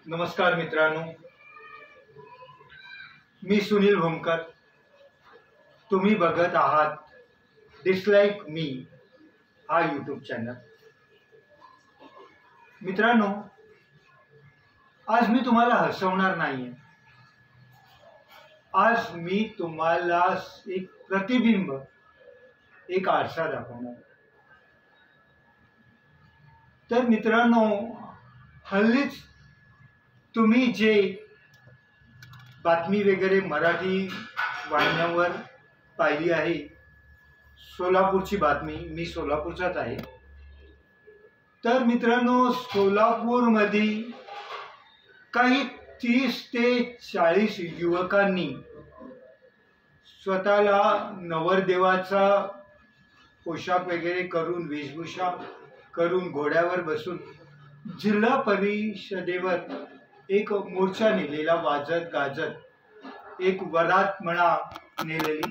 नमस्कार मित्रांनो, मी सुनील भोमकर. तुम्ही बघत आहात डिसलाईक मी हा यूट्यूब चॅनल. मित्रांनो, आज मी तुम्हाला हसवणार नाहीये. आज मी तुम्हाला एक प्रतिबिंब, एक आरसा दाखवणार. तर मित्रांनो, हल्लीच तुम्ही जे बातमी वगैरे मराठी वाहिन्यांवर पाहिली आहे, सोलापूरची बातमी. मी सोलापूरचाच आहे. तर मित्रांनो, सोलापूरमध्ये काही 30 ते 40 युवकांनी स्वतःला नवरदेवाचा पोशाख वगैरे करून, वेशभूषा करून, घोड्यावर बसून जिल्हा परिषदेवर एक मोर्चा नेलेला, वाजत गाजत एक वरात म्हणा नेलेली.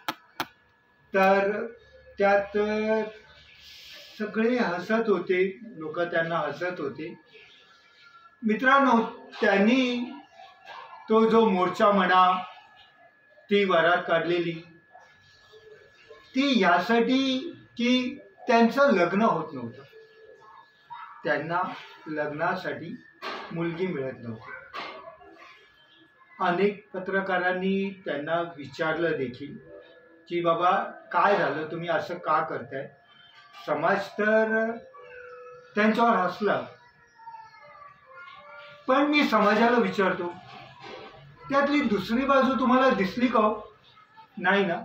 तर त्यात सगळे हसत होते, लोक त्यांना हसत होते. मित्रांनो, त्यांनी तो जो मोर्चा म्हणा, ती वरात काढलेली, ती यासाठी की त्यांचं लग्न होत नव्हतं. त्यांना लग्नासाठी मुलगी मिळत नव्हती. अनेक पत्रकारांनी त्यांना विचारलं देखील की बाबा काय झालं, तुम्ही असं का करताय. समाज तर त्यांच्यावर हसला. पण मी समाजाला विचारतो, त्यातली दुसरी बाजू तुम्हाला दिसली का? नाही ना.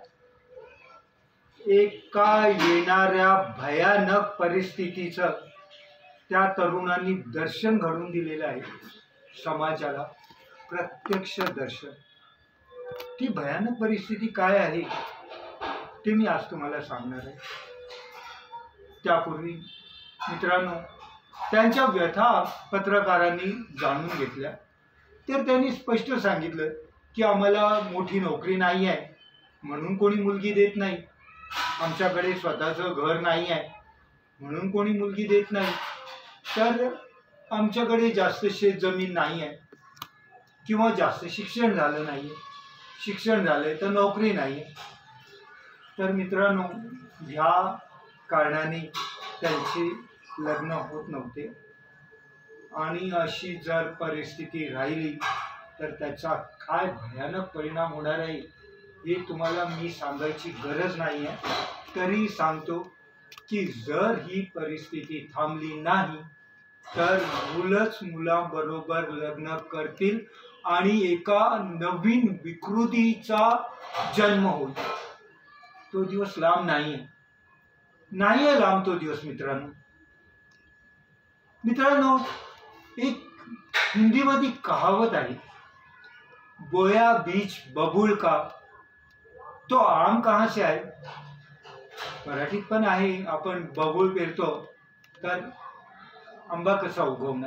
एका येणाऱ्या भयानक परिस्थितीचं त्या तरुणांनी दर्शन घडवून दिलेलं आहे समाजाला, प्रत्यक्ष दर्शन. ती भयानक परिस्थिती काय आहे ते मी आज तुम्हाला सांगणार आहे. त्यापूर्वी मित्रांनो, त्यांच्या व्यथा पत्रकारांनी जाणून घेतल्या. तर त्यांनी स्पष्ट सांगितलं की आम्हाला मोठी नोकरी नाही आहे म्हणून कोणी मुलगी देत नाही, आमच्याकडे स्वतःचं घर नाही आहे म्हणून कोणी मुलगी देत नाही, तर आमच्याकडे जास्त शेत जमीन नाही आहे, किंवा जास्त शिक्षण झालं नाही आहे, शिक्षण झालं तर नोकरी नाही आहे. तर मित्रांनो, ह्या कारणाने त्यांचे लग्न होत नव्हते. आणि अशी जर परिस्थिती राहिली तर त्याचा काय भयानक परिणाम होणार आहे हे तुम्हाला मी सांगायची गरज नाही आहे. तरी सांगतो की जर ही परिस्थिती थांबली नाही तर मुलंच मुलाबरोबर लग्न करतील आणि एका नवीन विकृतीचा जन्म होईल. तो दिवस लांब नाही आहे लांब तो दिवस. मित्रांनो, एक हिंदीमध्ये कहावत आहे, बोया बीज बबूल का तो आम कहाँ से आए. मराठीत पण आहे, आपण बबूल पेरतो तर आंबा कसा उगवणार.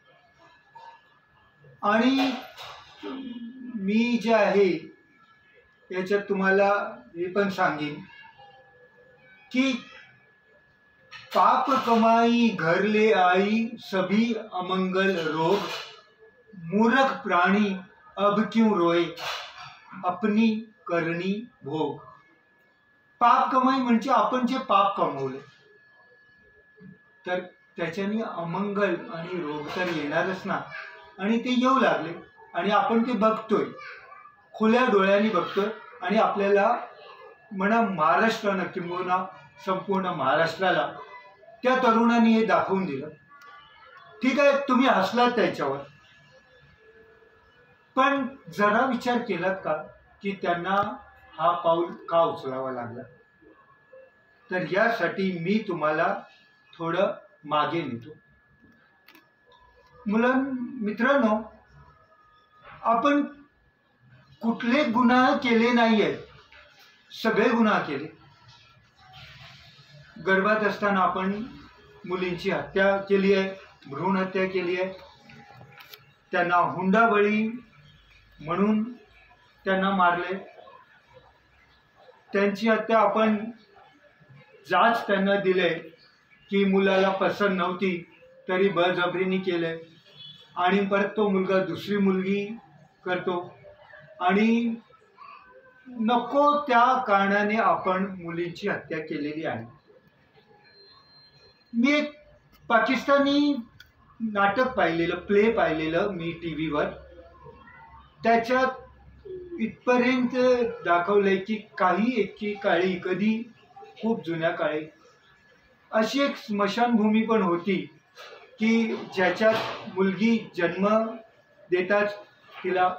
आणि मी जे आहे याच्यात तुम्हाला हे पण सांगेन की पाप कमाई घर ले आई सभी अमंगल रोग, मूर्ख प्राणी अब क्यों रोए अपनी करणी भोग. पाप कमाई म्हणजे आपण जे पाप कमवले तर त्याच्याने अमंगल आणि रोग तर येणारच ना. आणि ते येऊ लागले आणि आपण ते बघतोय, खुल्या डोळ्यांनी बघतोय. आणि आपल्याला म्हणा महाराष्ट्रानं, किंबहुना संपूर्ण महाराष्ट्राला त्या तरुणांनी हे दाखवून दिलं. ठीक आहे, तुम्ही हसलात त्याच्यावर, पण जरा विचार केलात का की त्यांना हा पाऊल का उचलावा लागला. तर यासाठी मी तुम्हाला थोडं मागे नेतो. मित्रांनो, आपण कुठले गुन्हा केले नाही आहेत, सगळे गुन्हा केले. गर्भात असताना आपण मुलींची हत्या केली आहे, भ्रूण हत्या केली आहे. त्यांना हुंडाबळी म्हणून त्यांना मारले. त्यांची हत्या आपण जाच त्यांना दिले की मुलाला पसंत नव्हती तरी बळजबरीने केले. आणि परत तो मुलगा दुसरी मुलगी करतो आणि नको त्या कारणाने आपण मुलींची हत्या केलेली आहे. मी एक पाकिस्तानी नाटक पाहिलेलं, प्ले पाहिलेलं मी टीव्हीवर. त्याच्यात इथपर्यंत दाखवलंय की काही एके काळी, कधी खूप जुन्या काळी, अशी एक स्मशानभूमी पण होती की ज्याच्यात मुलगी जन्म देताच तिला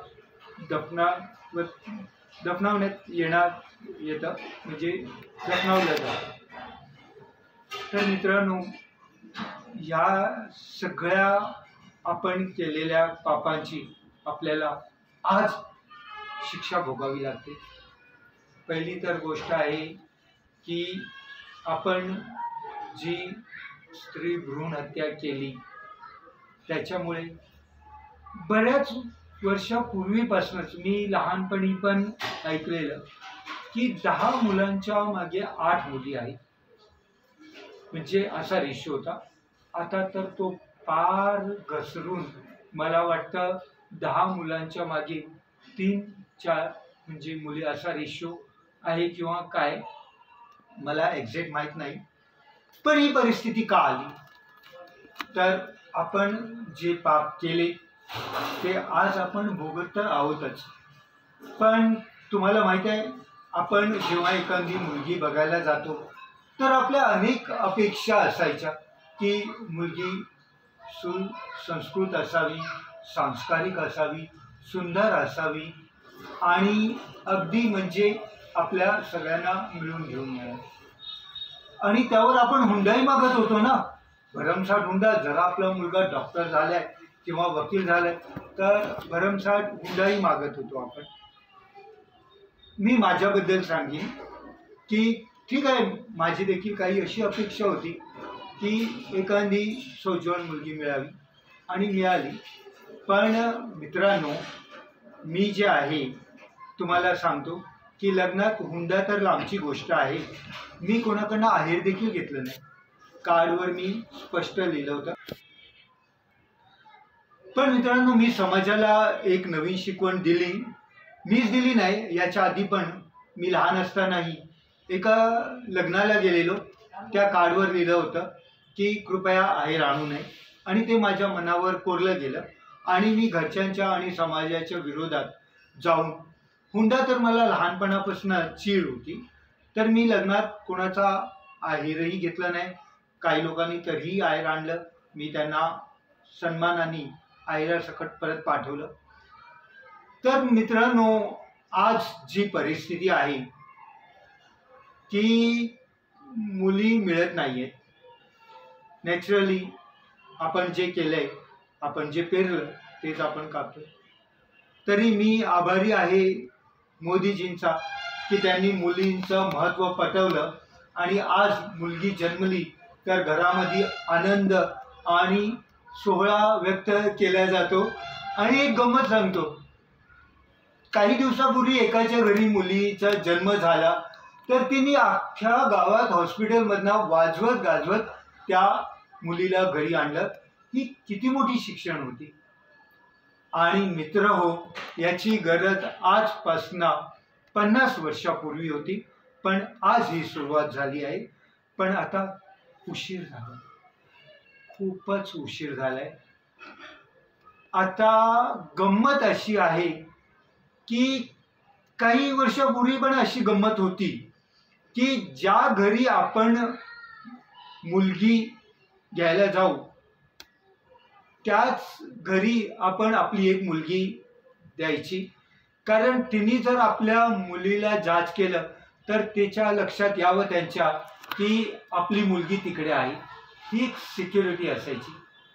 दफनावण्यात येतं, म्हणजे दफनावलं जातं. तर मित्रांनो, या सगळ्या आपण केलेल्या पापांची आपल्याला आज शिक्षा भोगावी लागते. पहिली तर गोष्ट आहे की आपण जी स्त्री भ्रूण हत्या केली त्याच्यामुळे बऱ्याच वर्षापूर्वीपासूनच मी लहानपणी पण ऐकलेलं की 10 मुलांच्या मागे 8 मुली आहेत, म्हणजे असा रेशो होता. आता तर तो पार घसरून मला वाटतं 10 मुलांच्या मागे 3-4 म्हणजे मुली असा रेशो आहे किंवा काय, मला एक्झॅक्ट माहीत नाही. पण ही परिस्थिती का आली? तर आपण जे पाप केले ते आज आपण भोगत तर आहोतच. पण तुम्हाला माहीत आहे, आपण जेव्हा एखादी मुलगी बघायला जातो तर आपल्या अनेक अपेक्षा असायच्या की मुलगी सुसंस्कृत असावी, सांस्कारिक असावी, सुंदर असावी आणि अगदी म्हणजे आपल्या सगळ्यांना मिळून घेऊन मिळावी. आणि त्यावर आपण हुंडाही मागत होतो ना, भरमसाठ हुंडा. जरा आपला मुलगा डॉक्टर झालाय किंवा वकील झालाय तर भरमसाठ हुंडाही मागत होतो आपण. मी माझ्याबद्दल सांगेन की ठीक आहे, माझी देखील काही अशी अपेक्षा होती की एखादी सोज्वळ मुलगी मिळावी आणि मिळाली. पण मित्रांनो, मी जे आहे तुम्हाला सांगतो की लग्नात हुंडा तर लांबची गोष्ट आहे, मी कोणाकडनं आहेर देखील घेतलं नाही. कार्डवर मी स्पष्ट लिहिलं होतं. पण मित्रांनो, मी समाजाला एक नवीन शिकवण दिली. मीच दिली नाही, याच्या आधी पण मी लहान असतानाही एका लग्नाला गेलेलो. त्या कार्डवर लिहिलं होतं की कृपया आहेर आणू नये, आणि ते माझ्या मनावर कोरलं गेलं आणि मी घरच्यांच्या आणि समाजाच्या विरोधात जाऊन, हुंडा तर मला लहानपणापासून चीड होती, तर मी लग्नात कोणाचा आहेरही घेतला नाही. काही लोकांनी तरीही आहेर आणलं, मी त्यांना सन्मानाने आहेरासकट परत पाठवलं. तर मित्रांनो, आज जी परिस्थिती आहे की मुली मिळत नाहीयेत. नॅचरली आपण जे केलंय, आपण जे पेरलं तेच आपण कापतो. तरी मी आभारी आहे मोदीजींचा की त्यांनी मुलींचं महत्त्व पटवलं आणि आज मुलगी जन्मली तर घरामध्ये आनंद आणि सोहळा व्यक्त केला जातो. आणि एक गंमत सांगतो, काही दिवसापूर्वी एकाच्या घरी मुलीचा जन्म झाला तर तिने अख्ख्या गावात हॉस्पिटलमधनं वाजवत गाजवत त्या मुलीला घरी आणलं. ही किती मोठी शिक्षण होती. आणि मित्र हो, याची गरज आजपासून 50 वर्षापूर्वी होती, पण आज ही सुरुवात झाली आहे. पण आता उशीर झाला, खूपच उशीर झालाय. आता गंमत अशी आहे की काही वर्षापूर्वी पण अशी गंमत होती की ज्या घरी आपण मुलगी घ्यायला जाऊ त्याच घरी आपण आपली एक मुलगी द्यायची. कारण तिने जर आपल्या मुलीला जाच केलं तर त्याच्या लक्षात यावं त्यांच्या की आपली मुलगी तिकडे आहे. ही एक सिक्युरिटी असायची.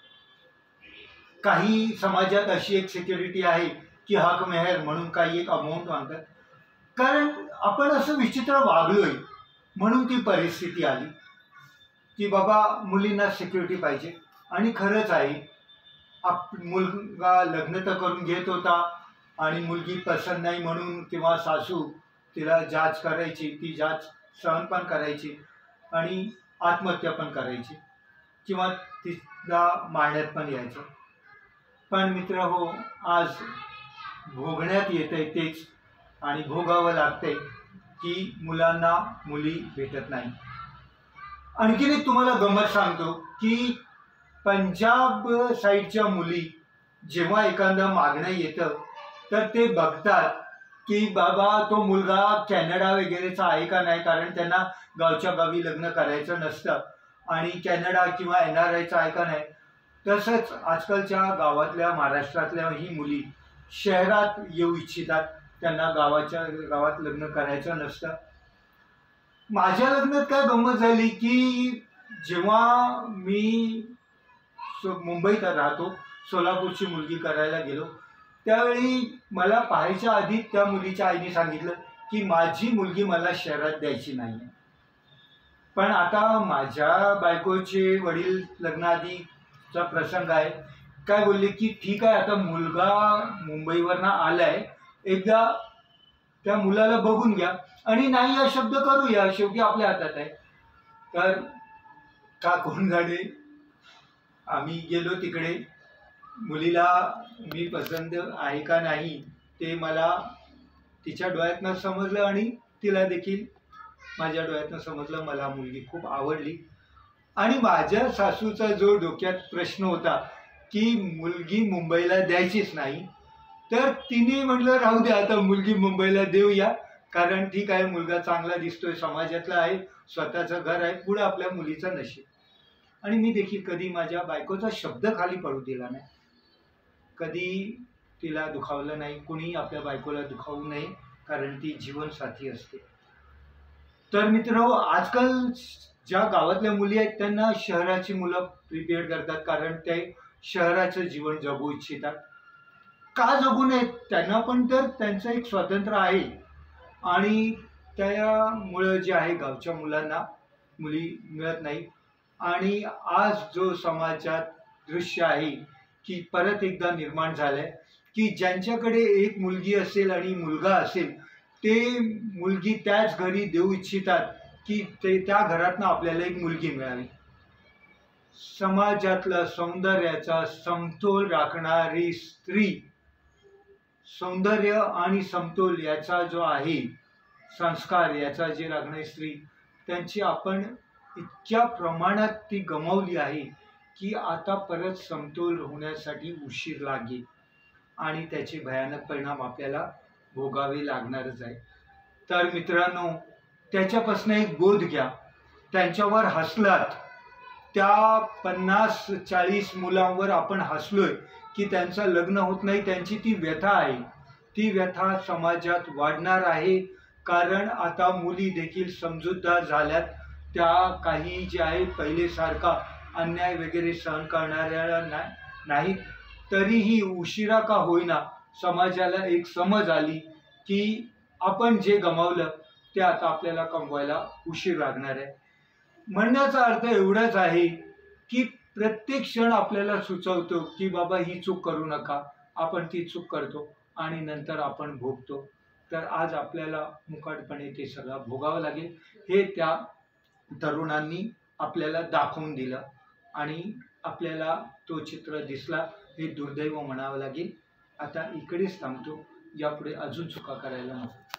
काही समाजात अशी एक सिक्युरिटी आहे की हक मेहर म्हणून काही एक अमाऊंट मागतात. कारण आपण असं विचित्र वागलोय म्हणून ती परिस्थिती आली की बाबा मुलींना सिक्युरिटी पाहिजे. आणि खरंच आहे, मुलगा लग्न तर करून घेत होता आणि मुलगी पसंत नाही म्हणून किंवा सासू तिला जाच करायची, ती जाच सहन पण करायची आणि आत्महत्या पण करायची किंवा तिला मारण्यात पण यायचं. पण मित्र हो, आज भोगण्यात येतंय तेच, आणि भोगावं लागतंय की मुलांना मुली भेटत नाही. आणखीन एक तुम्हाला गंमत सांगतो की पंजाब साईडच्या मुली जेव्हा एखादं मागणं येतं तर ते बघतात की बाबा तो मुलगा कॅनडा वगैरेचा आहे का नाही, कारण त्यांना गावच्या गावी लग्न करायचं नसतं, आणि कॅनडा किंवा NRIचा आहे का नाही. तसंच आजकालच्या गावातल्या महाराष्ट्रातल्या ही मुली शहरात येऊ इच्छितात, त्यांना गावात लग्न करायचं नसतं. माझ्या लग्नात काय गंमत झाली की जेव्हा मी मुंबईत राहतो, सोलापूरची मुलगी करायला गेलो, त्यावेळी मला पाहायच्या आधी त्या मुलीच्या आईने सांगितलं की माझी मुलगी मला शहरात द्यायची नाही. पण आता माझ्या बायकोचे वडील लग्नाआधीचा प्रसंग आहे, काय बोलले की ठीक आहे, आता मुलगा मुंबईवरनं आलाय, एकदा त्या मुलाला बघून घ्या आणि नाही हा शब्द करूया, शेवटी आपल्या हातात आहे. तर का कोण गाडे आम्ही गेलो तिकडे. मुलीला मी पसंत आहे का नाही ते मला तिच्या डोळ्यातनं समजलं आणि तिला देखील माझ्या डोळ्यातनं समजलं. मला मुलगी खूप आवडली आणि माझ्या सासूचा जो डोक्यात प्रश्न होता की मुलगी मुंबईला द्यायचीच नाही, तर तिने म्हटलं राहू दे, आता मुलगी मुंबईला देऊया, कारण ठीक आहे, मुलगा चांगला दिसतोय, समाजातला आहे, स्वतःचं घर आहे, पुढे आपल्या मुलीचं नशीब. आणि मी देखील कधी माझ्या बायकोचा शब्द खाली पडू दिला नाही, कधी तिला दुखावलं नाही. कुणी आपल्या बायकोला दुखावू नये, कारण ती जीवनसाथी असते. तर मित्र, आजकाल ज्या गावातल्या मुली आहेत त्यांना शहराची मुलं प्रिपेअर करतात, कारण ते शहराचं जीवन जगू इच्छितात. का जगू नयेत, त्यांना पण तर त्यांचं एक स्वातंत्र्य आहे, आणि त्यामुळं जे आहे गावच्या मुलांना मुली मिळत नाही. आणि आज जो समाजात दृश्य आहे की परत एकदा निर्माण झालंय की ज्यांच्याकडे एक मुलगी असेल आणि मुलगा असेल, ते मुलगी त्याच घरी देऊ इच्छितात की त्या घरातनं आपल्याला एक मुलगी मिळावी. समाजातला सौंदर्याचा समतोल राखणारी स्त्री, सौंदर्य आणि समतोल याचा जो आहे संस्कार, याचा जे राखणारी स्त्री, त्यांची आपण इतक्या प्रमाणात ती गमावली आहे की आता परत समतोल होण्यासाठी उशीर लागेल आणि त्याचे भयानक परिणाम आपल्याला भोगावे लागणारच आहे. तर मित्रांनो, त्याच्यापासून एक बोध घ्या. त्यांच्यावर हसलात, त्या 50-40 मुलांवर आपण हसलोय की त्यांचं लग्न होत नाही, त्यांची ती व्यथा आहे, ती व्यथा समाजात वाढणार आहे, कारण आता मुली देखील समजूतदार झाल्यात. त्या काही जे आहे पहिलेसारखा अन्याय वगैरे सहन करणाऱ्या नाहीत. तरीही उशिरा का होईना समाजाला एक समज आली की आपण जे गमावलं ते आता आपल्याला कमवायला उशीर लागणार आहे. म्हणण्याचा अर्थ एवढाच आहे की प्रत्येक क्षण आपल्याला सुचवतो की बाबा ही चूक करू नका, आपण ती चूक करतो आणि नंतर आपण भोगतो. तर आज आपल्याला मुकाटपणे ते सगळं भोगावं लागेल, हे त्या तरुणांनी आपल्याला दाखवून दिलं आणि आपल्याला तो चित्र दिसला, हे दुर्दैव म्हणावं लागेल. आता इकडेच थांबतो, यापुढे अजून चुका करायला नको.